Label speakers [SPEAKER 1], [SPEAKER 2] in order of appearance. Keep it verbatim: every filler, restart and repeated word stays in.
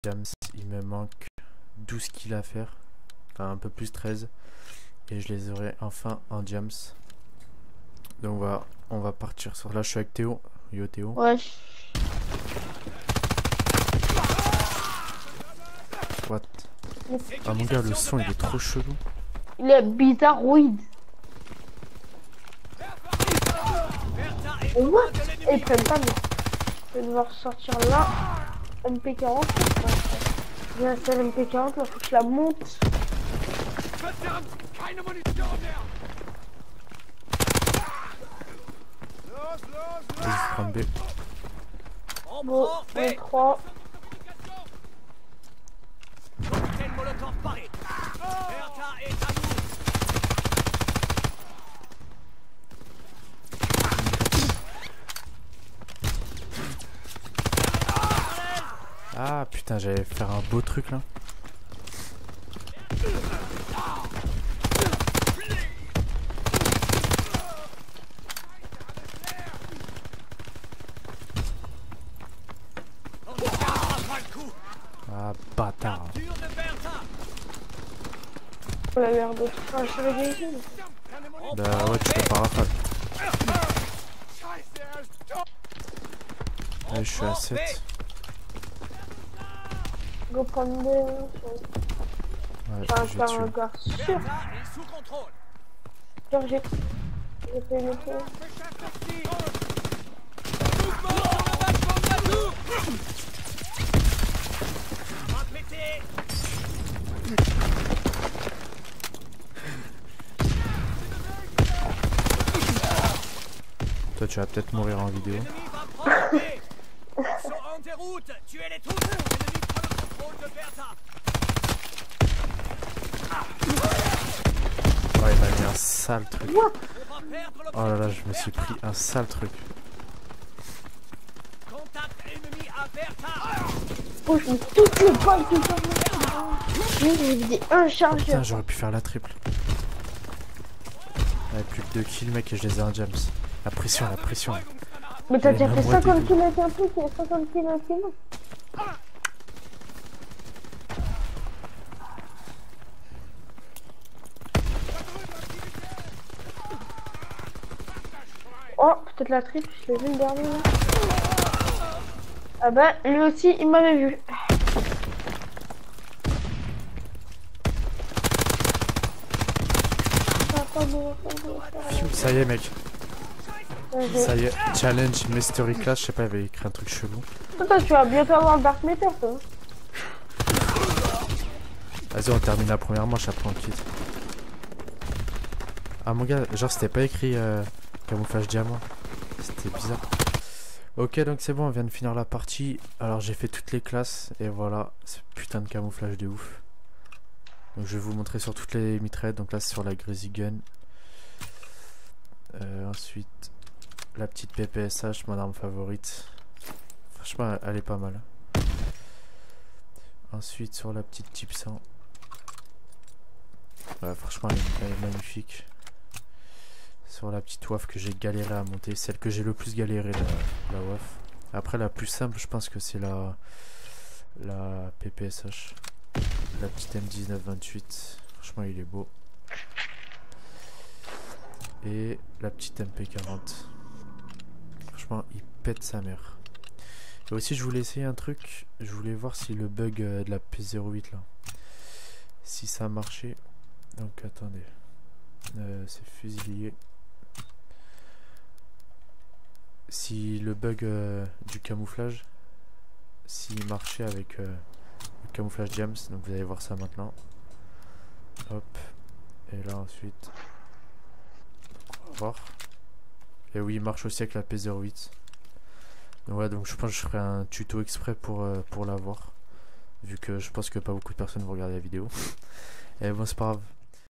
[SPEAKER 1] Jams, il me manque douze kills à faire. Enfin un peu plus treize. Et je les aurai enfin en Jams. Donc voilà, on va partir sur... Là je suis avec Théo. Yo Théo.
[SPEAKER 2] Ouais.
[SPEAKER 1] What? Ah mon gars, le son il est trop chelou.
[SPEAKER 2] Il est bizarroïde. What? Et ils prennent pas, mais je vais devoir sortir là. M P quarante. J'ai installé M P quarante, là faut que je la monte.
[SPEAKER 1] Vas-y, faut prendre B.
[SPEAKER 2] Bon, B trois.
[SPEAKER 1] Ah putain, j'allais faire un beau truc là. Ah bâtard.
[SPEAKER 2] On a l'air de faire un chevalier ici.
[SPEAKER 1] Bah ouais, tu fais pas rafale. Ouais, je suis à sept.
[SPEAKER 2] Go prendre des...
[SPEAKER 1] Ouais,
[SPEAKER 2] J'ai un
[SPEAKER 1] je vais tuer.
[SPEAKER 2] regard sûr. Genre j'ai... J'ai fait le tour.
[SPEAKER 1] Toi tu vas peut-être mourir en vidéo. Oh il m'a mis un sale truc. Oh là là, je me suis pris un sale truc.
[SPEAKER 2] Oh, je mets toutes les balles que j'ai. J'ai vidé un
[SPEAKER 1] Oh,
[SPEAKER 2] chargeur.
[SPEAKER 1] putain, j'aurais pu faire la triple. Ouais, plus que deux kills mec et je les ai en Jams. La pression, la pression.
[SPEAKER 2] Mais t'as
[SPEAKER 1] Mais
[SPEAKER 2] déjà
[SPEAKER 1] même
[SPEAKER 2] fait
[SPEAKER 1] moi,
[SPEAKER 2] cinquante
[SPEAKER 1] début.
[SPEAKER 2] kills avec un truc et soixante kills avec un autre. Oh, peut-être la triple, je l'ai vu le dernier là. Ah bah, lui aussi, il m'avait vu.
[SPEAKER 1] Ça y est mec.
[SPEAKER 2] Ouais,
[SPEAKER 1] Ça y est, challenge Mystery Clash, je sais pas, il avait écrit un truc chelou.
[SPEAKER 2] toi, tu vas bientôt avoir le Dark Matter, toi.
[SPEAKER 1] Vas-y, on termine la première manche, après on quitte. Ah mon gars, genre c'était pas écrit euh, camouflage diamant. C'était bizarre. Ok, donc c'est bon, on vient de finir la partie. Alors j'ai fait toutes les classes et voilà, ce putain de camouflage de ouf. Donc je vais vous montrer sur toutes les mitraillettes. Donc là c'est sur la Greasy Gun. Euh, ensuite la petite P P S H, mon arme favorite. Franchement elle est pas mal. Ensuite sur la petite Type cent. Ouais, franchement elle est, elle est magnifique. Sur la petite W A F que j'ai galéré à monter, celle que j'ai le plus galéré, la, la W A F. Après la plus simple je pense que c'est la la P P S H, la petite M dix-neuf vingt-huit, franchement il est beau. Et la petite M P quarante, franchement il pète sa mère. Et aussi je voulais essayer un truc, je voulais voir si le bug euh, de la P zéro huit là, si ça marchait. Donc attendez, euh, c'est fusilier. Si le bug euh, du camouflage, s'il marchait avec euh, le camouflage Jams, donc vous allez voir ça maintenant. Hop, et là ensuite, on va voir. Et oui, il marche aussi avec la P zéro huit. Donc ouais, donc je pense que je ferai un tuto exprès pour, euh, pour l'avoir, vu que je pense que pas beaucoup de personnes vont regarder la vidéo. Et bon, c'est pas grave.